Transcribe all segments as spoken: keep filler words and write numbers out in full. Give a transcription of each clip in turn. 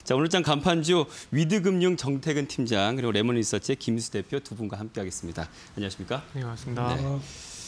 자, 오늘 장 간판주 위드금융 정태근 팀장 그리고 레몬리서치의 김수 대표 두 분과 함께하겠습니다. 안녕하십니까? 네, 반갑습니다. 네.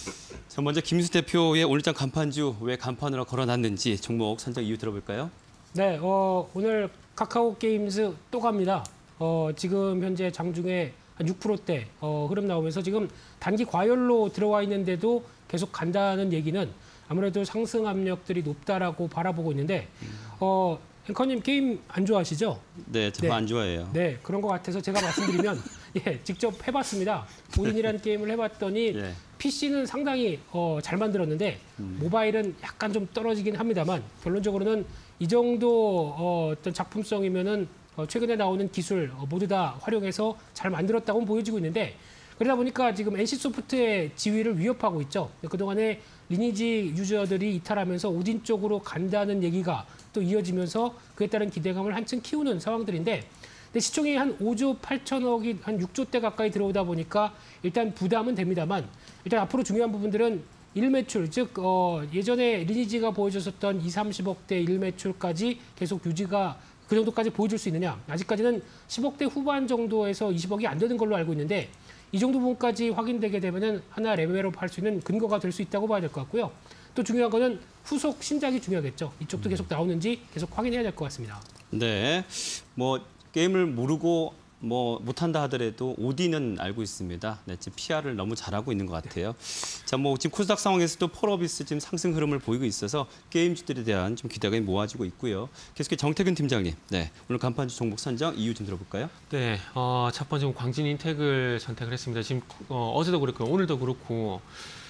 자, 먼저 김수 대표의 오늘 장 간판주 왜 간판으로 걸어놨는지 종목 선정 이유 들어볼까요? 네, 어, 오늘 카카오 게임즈 또 갑니다. 어, 지금 현재 장중에 한 육 퍼센트대 어, 흐름 나오면서 지금 단기 과열로 들어와 있는데도 계속 간다는 얘기는 아무래도 상승 압력들이 높다라고 바라보고 있는데 어, 앵커님 게임 안 좋아하시죠? 네, 저 안 좋아해요. 네, 그런 것 같아서 제가 말씀드리면 예, 직접 해봤습니다. 오딘이라는 게임을 해봤더니 예. 피씨는 상당히 어, 잘 만들었는데 음. 모바일은 약간 좀 떨어지긴 합니다만 결론적으로는 이 정도 어, 어떤 작품성이면은 어, 최근에 나오는 기술 어, 모두 다 활용해서 잘 만들었다고 보여지고 있는데 그러다 보니까 지금 엔씨소프트의 지위를 위협하고 있죠. 그동안에 리니지 유저들이 이탈하면서 오딘 쪽으로 간다는 얘기가 또 이어지면서 그에 따른 기대감을 한층 키우는 상황들인데 근데 시총이 한 오조 팔천억이 한 육조대 가까이 들어오다 보니까 일단 부담은 됩니다만 일단 앞으로 중요한 부분들은 일매출, 즉 어, 예전에 리니지가 보여줬었던 이삼십억대 일매출까지 계속 유지가 그 정도까지 보여줄 수 있느냐. 아직까지는 십억대 후반 정도에서 이십억이 안 되는 걸로 알고 있는데 이 정도 부분까지 확인되게 되면은 하나 레벨업 할 수 있는 근거가 될 수 있다고 봐야 될 것 같고요. 또 중요한 거는 후속 신작이 중요하겠죠. 이쪽도 계속 나오는지 계속 확인해야 될 것 같습니다. 네, 뭐 게임을 모르고 뭐 못한다 하더라도 오딘은 알고 있습니다. 네, 지금 피알을 너무 잘하고 있는 것 같아요. 자, 뭐 지금 코스닥 상황에서도 펄어비스 지금 상승 흐름을 보이고 있어서 게임주들에 대한 좀 기대가 모아지고 있고요. 계속해서 정태근 팀장님, 네, 오늘 간판주 종목 선정 이유 좀 들어볼까요? 네, 어, 첫 번째 광진인텍을 선택을 했습니다. 지금 어, 어제도 그렇고 오늘도 그렇고.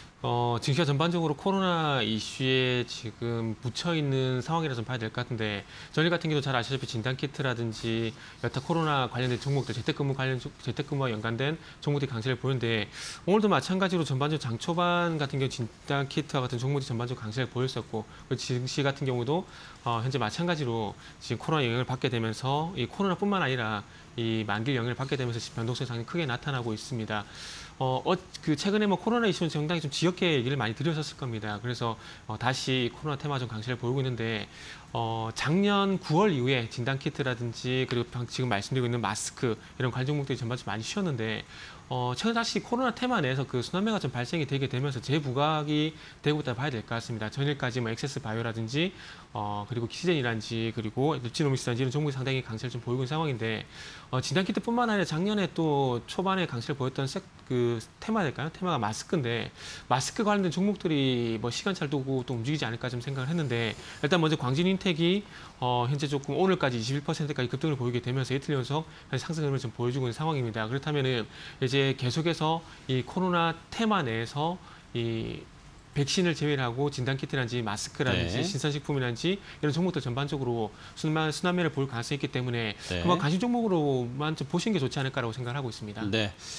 어, 증시가 전반적으로 코로나 이슈에 지금 묻혀 있는 상황이라 좀 봐야 될 것 같은데 저희 같은 경우도 잘 아시다시피 진단키트라든지 여타 코로나 관련된 종목들, 재택근무 관련 재택근무와 연관된 종목들이 강세를 보이는데 오늘도 마찬가지로 전반적으로 장 초반 같은 경우 진단키트와 같은 종목들이 전반적으로 강세를 보였었고 증시 같은 경우도 어, 현재 마찬가지로 지금 코로나 영향을 받게 되면서 이 코로나뿐만 아니라 이 만기 영향을 받게 되면서 변동성이 상당히 크게 나타나고 있습니다. 어, 어, 그 최근에 뭐 코로나 이슈는 상당히 좀 지역계 얘기를 많이 드렸었을 겁니다. 그래서 어, 다시 코로나 테마 좀 강세를 보이고 있는데 어, 작년 구월 이후에 진단키트라든지 그리고 지금 말씀드리고 있는 마스크 이런 관련 종목들이 전반적으로 많이 쉬었는데 어, 최근 다시 코로나 테마 내에서 그 순환매가 좀 발생이 되게 되면서 재부각이 되고 있다 봐야 될 것 같습니다. 전일까지 뭐 엑세스 바이오라든지 어, 그리고 키젠이라든지 그리고 루치노믹스라든지 이런 종목이 상당히 강세를 좀 보이고 있는 상황인데 어, 진단키트뿐만 아니라 작년에 또 초반에 강세를 보였던 색, 그 테마 될까요? 테마가 마스크인데 마스크 관련된 종목들이 뭐 시간차를 두고 또 움직이지 않을까 좀 생각을 했는데 일단 먼저 광진인텍이 어, 현재 조금 오늘까지 이십일 퍼센트까지 급등을 보이게 되면서 이틀 연속 상승 흐름을 좀 보여주고 있는 상황입니다. 그렇다면은 이제 계속해서 이 코로나 테마 내에서 이 백신을 제외를 하고 진단키트라든지 마스크라든지 네. 신선식품이라든지 이런 종목들 전반적으로 순환, 순환매를 볼 가능성이 있기 때문에 네. 한번 관심 종목으로만 좀 보시는 게 좋지 않을까라고 생각을 하고 있습니다. 네.